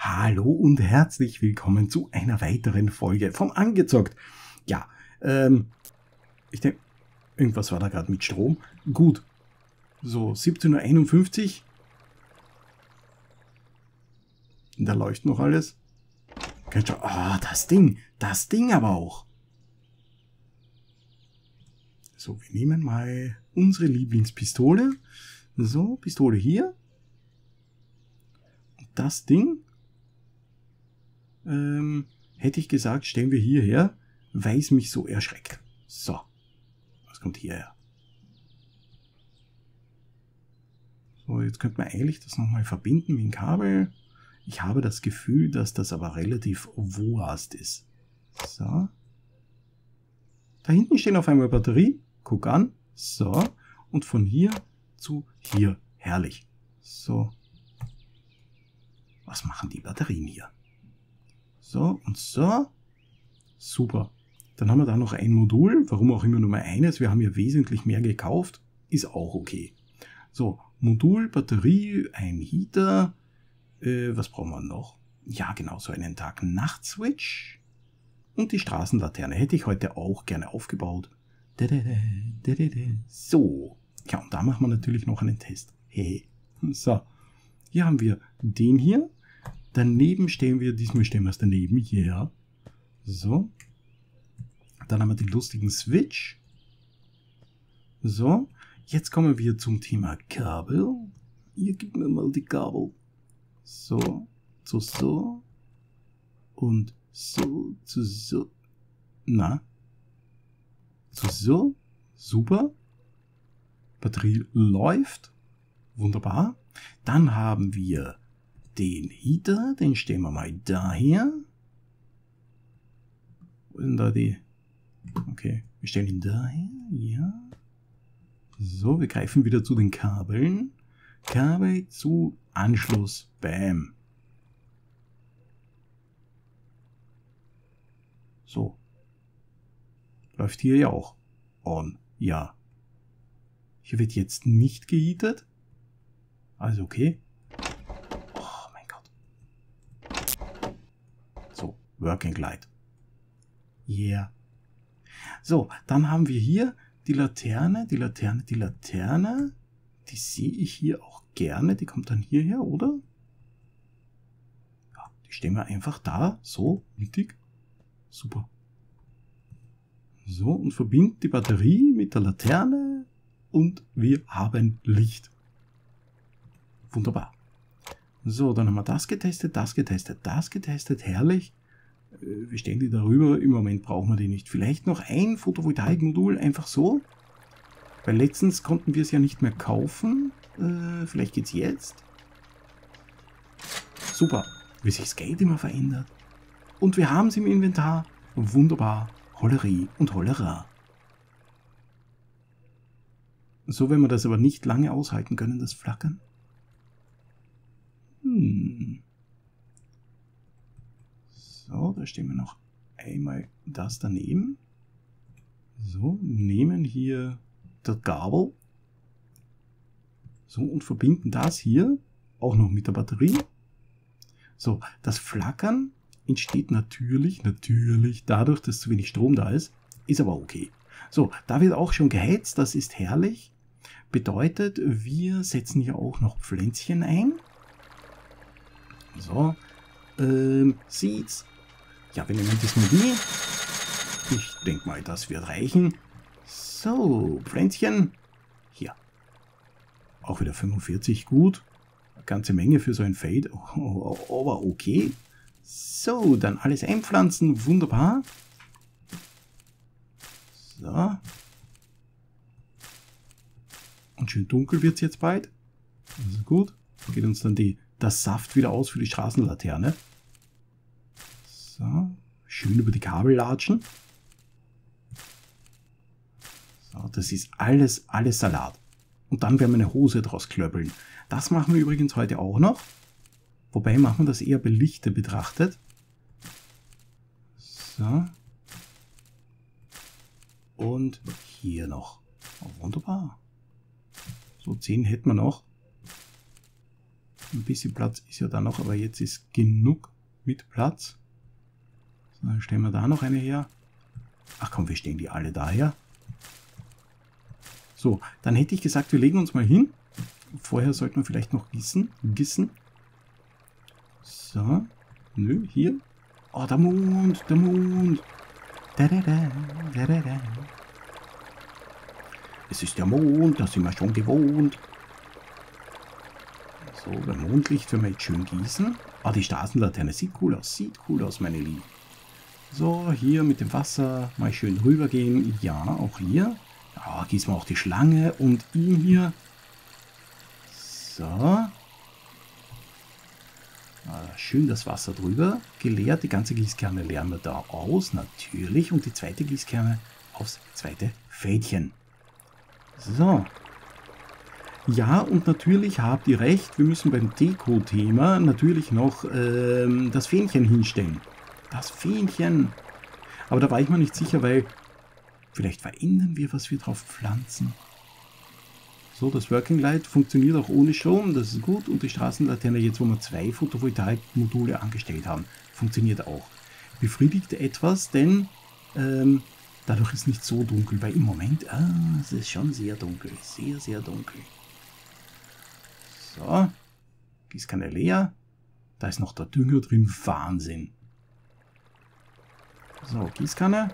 Hallo und herzlich willkommen zu einer weiteren Folge vom Angezockt. Ja, ich denke, irgendwas war da gerade mit Strom. Gut, so 17:51 Uhr. Da läuft noch alles. Ah, das Ding aber auch. So, wir nehmen mal unsere Lieblingspistole. So, Pistole hier. Und das Ding, hätte ich gesagt, stellen wir hierher, weil es mich so erschreckt. So, was kommt hierher? So, jetzt könnte man eigentlich das nochmal verbinden mit dem Kabel. Ich habe das Gefühl, dass das aber relativ woast ist. So. Da hinten stehen auf einmal Batterie. Guck an. So. Und von hier zu hier. Herrlich. So. Was machen die Batterien hier? So und so. Super. Dann haben wir da noch ein Modul. Warum auch immer nur mal eines. Wir haben ja wesentlich mehr gekauft. Ist auch okay. So. Modul, Batterie, ein Heater. Was brauchen wir noch? Ja, genau, so einen Tag-Nacht-Switch. Und die Straßenlaterne hätte ich heute auch gerne aufgebaut. So. Ja, und da machen wir natürlich noch einen Test. So. Hier haben wir den hier. Daneben stellen wir, diesmal stellen wir es daneben. Yeah. So. Dann haben wir den lustigen Switch. So. Jetzt kommen wir zum Thema Kabel. Hier, gib mir mal die Kabel. So, zu so und so, zu so. Na? Zu so. Super. Batterie läuft. Wunderbar. Dann haben wir den Heater. Den stellen wir mal daher. Wo ist denn da die? Okay, wir stellen ihn daher. Ja. So, wir greifen wieder zu den Kabeln. Kabel zu Anschluss. Bam. So. Läuft hier ja auch. On. Ja. Hier wird jetzt nicht geheatet. Also okay. Oh mein Gott. So. Working Light. Yeah. So. Dann haben wir hier die Laterne. Die Laterne. Die sehe ich hier auch gerne. Die kommt dann hierher, oder? Ja, die stellen wir einfach da. So, mittig. Super. So, und verbinden die Batterie mit der Laterne. Und wir haben Licht. Wunderbar. So, dann haben wir das getestet. Herrlich. Wir stellen die darüber. Im Moment brauchen wir die nicht. Vielleicht noch ein Photovoltaikmodul, einfach so. Weil letztens konnten wir es ja nicht mehr kaufen. Vielleicht geht's jetzt. Super, wie sich das Geld immer verändert. Und wir haben es im Inventar. Wunderbar. Hollerie und Hollera. So, wenn wir das aber nicht lange aushalten können, das Flackern. So, da stehen wir noch einmal das daneben. So, nehmen hier das Kabel. So, und verbinden das hier auch noch mit der Batterie. So, das Flackern entsteht natürlich dadurch, dass zu wenig Strom da ist. Ist aber okay. So, da wird auch schon geheizt. Das ist herrlich. Bedeutet, wir setzen hier auch noch Pflänzchen ein. So, Seeds. Ja, wir nehmen das mal die. Ich denke mal, das wird reichen. So, Pflänzchen. Hier. Auch wieder 45, gut. Eine ganze Menge für so ein Fade. Aber okay. So, dann alles einpflanzen. Wunderbar. So. Und schön dunkel wird es jetzt bald. Also gut. Geht uns dann das Saft wieder aus für die Straßenlaterne. So. Schön über die Kabel latschen. So, das ist alles Salat. Und dann werden wir eine Hose draus klöppeln. Das machen wir übrigens heute auch noch. Wobei machen wir das eher belichtet betrachtet. So. Und hier noch. Oh, wunderbar. So 10 hätten wir noch. Ein bisschen Platz ist ja da noch, aber jetzt ist genug mit Platz. So, dann stellen wir da noch eine her. Ach komm, wir stehen die alle daher. So, dann hätte ich gesagt, wir legen uns mal hin. Vorher sollten wir vielleicht noch gießen. So, nö, hier. Oh, der Mond, der Mond. Da, da, da, da, da, da. Es ist der Mond, das sind wir schon gewohnt. So, beim Mondlicht werden wir jetzt schön gießen. Ah, die Straßenlaterne sieht cool aus, meine Lieben. So, hier mit dem Wasser mal schön rübergehen. Ja, auch hier. Ja, gießen wir auch die Schlange und ihn hier. So. Ah, schön das Wasser drüber. Geleert, die ganze Gießkanne leeren wir da aus, natürlich. Und die zweite Gießkanne aufs zweite Fädchen. So. Ja, und natürlich habt ihr recht, wir müssen beim Deko-Thema natürlich noch das Fähnchen hinstellen. Das Fähnchen. Aber da war ich mir nicht sicher, weil vielleicht verändern wir, was wir drauf pflanzen. So, das Working Light funktioniert auch ohne Strom, das ist gut. Und die Straßenlaterne, jetzt wo wir 2 Photovoltaik-Module angestellt haben, funktioniert auch. Befriedigt etwas, denn dadurch ist es nicht so dunkel, weil im Moment, es ist schon sehr dunkel, sehr, sehr dunkel. So, Gießkanne leer. Da ist noch der Dünger drin, Wahnsinn. So, Gießkanne.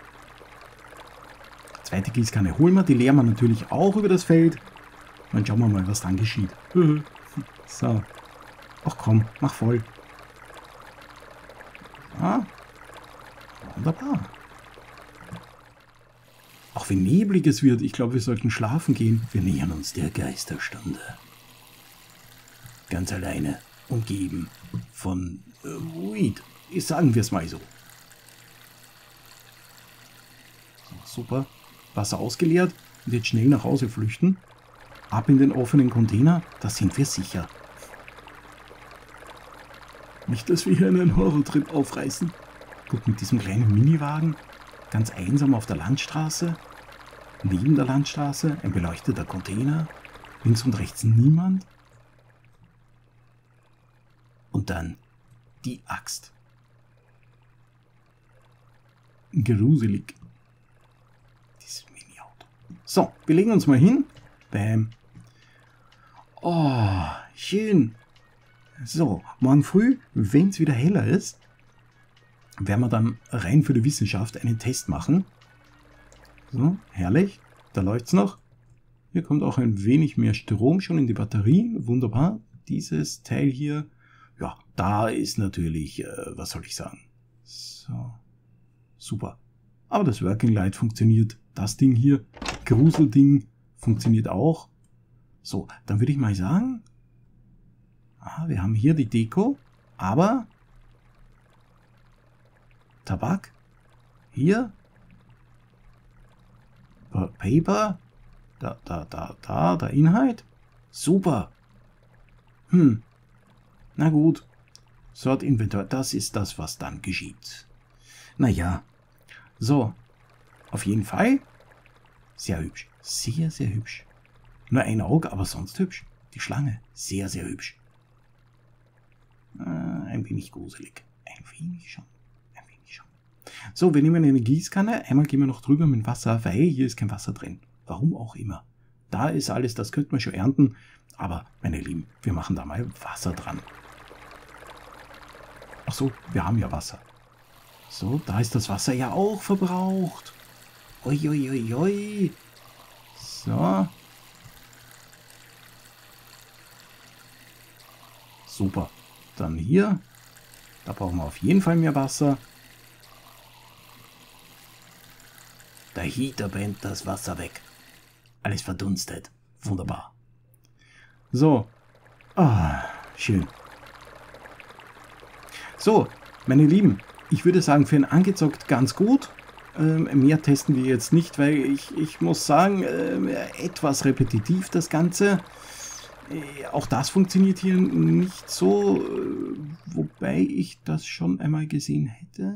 Zweite Gießkanne holen wir, die leeren wir natürlich auch über das Feld. Dann schauen wir mal, was dann geschieht. So. Ach komm, mach voll. So. Wunderbar. Auch wie neblig es wird, ich glaube, wir sollten schlafen gehen. Wir nähern uns der Geisterstunde. Ganz alleine, umgeben von Weed. Sagen wir es mal so. So. Super. Wasser ausgeleert und jetzt schnell nach Hause flüchten. Ab in den offenen Container, da sind wir sicher. Nicht, dass wir hier einen Horrortrip aufreißen. Gut, mit diesem kleinen Miniwagen, ganz einsam auf der Landstraße. Neben der Landstraße ein beleuchteter Container. Links und rechts niemand. Und dann die Axt. Gruselig. Dieses Mini-Auto. So, wir legen uns mal hin. Bam. Oh, schön. So, morgen früh, wenn es wieder heller ist, werden wir dann rein für die Wissenschaft einen Test machen. So, herrlich. Da läuft es noch. Hier kommt auch ein wenig mehr Strom schon in die Batterie. Wunderbar. Dieses Teil hier, ja, da ist natürlich, was soll ich sagen? So, super. Aber das Working Light funktioniert. Das Ding hier, Gruselding, funktioniert auch. So, dann würde ich mal sagen, wir haben hier die Deko, aber Tabak, hier, Paper, der Inhalt, super. Na gut, Sort Inventor, das ist das, was dann geschieht. Naja, so, auf jeden Fall, sehr hübsch, sehr, sehr hübsch. Nur ein Auge, aber sonst hübsch. Die Schlange, sehr, sehr hübsch. Ein wenig gruselig. Ein wenig schon. Ein wenig schon. So, wir nehmen eine Gießkanne. Einmal gehen wir noch drüber mit Wasser, weil hier ist kein Wasser drin. Warum auch immer. Da ist alles, das könnte man schon ernten. Aber, meine Lieben, wir machen da mal Wasser dran. Ach so, wir haben ja Wasser. So, da ist das Wasser ja auch verbraucht. Ui, ui, ui, ui. So. Super. Dann hier. Da brauchen wir auf jeden Fall mehr Wasser. Der Heater brennt das Wasser weg. Alles verdunstet. Wunderbar. So. Schön. So, meine Lieben. Ich würde sagen, für ein Angezockt ganz gut. Mehr testen wir jetzt nicht, weil ich muss sagen, etwas repetitiv das Ganze. Auch das funktioniert hier nicht so, wobei ich das schon einmal gesehen hätte.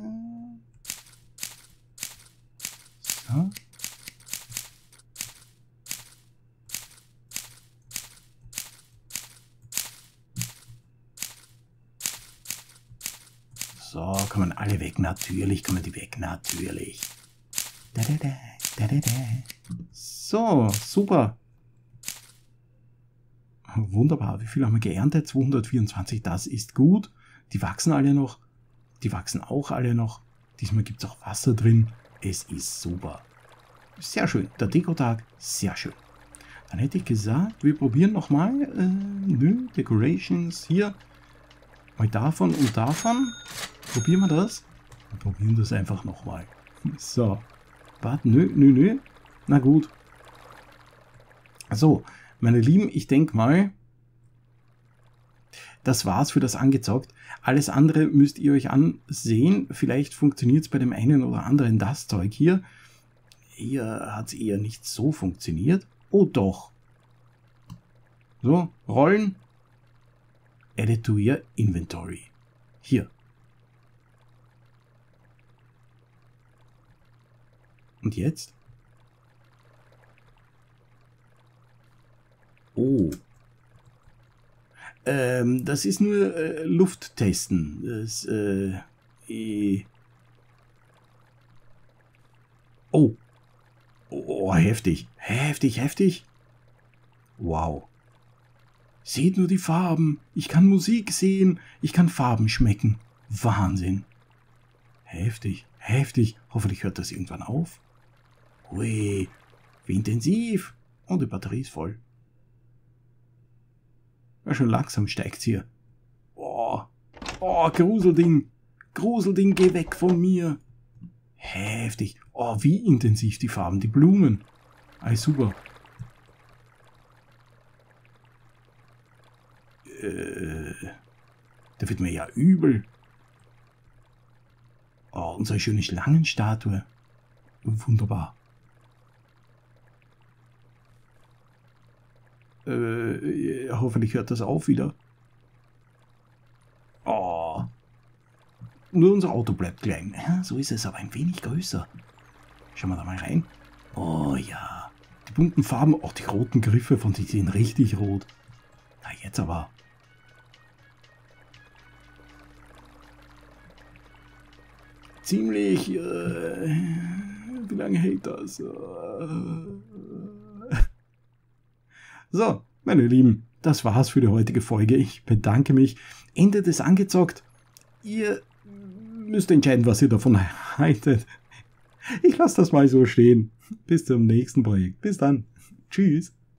So. So, kann man alle weg. Natürlich kann man die weg. Natürlich. So, super. Wunderbar. Wie viel haben wir geerntet? 224. Das ist gut. Die wachsen alle noch. Die wachsen auch alle noch. Diesmal gibt es auch Wasser drin. Es ist super. Sehr schön. Der Dekotag, sehr schön. Dann hätte ich gesagt, wir probieren nochmal. Nö, Decorations hier. Mal davon und davon. Probieren wir das? Wir probieren das einfach nochmal. So. Warte, nö. Na gut. So, meine Lieben, ich denke mal, das war's für das Angezockt. Alles andere müsst ihr euch ansehen. Vielleicht funktioniert es bei dem einen oder anderen das Zeug hier. Hier hat es eher nicht so funktioniert. Oh doch. So, Rollen. Edit to your Inventory. Hier. Und jetzt? Oh. Das ist nur Lufttesten. Das, Oh. Oh, heftig. Heftig. Wow. Seht nur die Farben. Ich kann Musik sehen. Ich kann Farben schmecken. Wahnsinn. Heftig. Hoffentlich hört das irgendwann auf. Hui. Wie intensiv. Und die Batterie ist voll. Ja, schon langsam steigt's hier. Oh, Gruselding. Gruselding, geh weg von mir. Heftig. Oh, wie intensiv die Farben, die Blumen. Alles super. Da wird mir ja übel. Oh, unsere schöne Schlangenstatue. Wunderbar. Hoffentlich hört das auf wieder. Oh. Nur unser Auto bleibt klein. Ja, so ist es, aber ein wenig größer. Schauen wir da mal rein. Oh ja. Die bunten Farben. Oh, die roten Griffe von die sind richtig rot. Na, jetzt aber. Ziemlich. Wie lange hält das? So, meine Lieben, das war's für die heutige Folge. Ich bedanke mich. Ende des Angezockt. Ihr müsst entscheiden, was ihr davon haltet. Ich lasse das mal so stehen. Bis zum nächsten Projekt. Bis dann. Tschüss.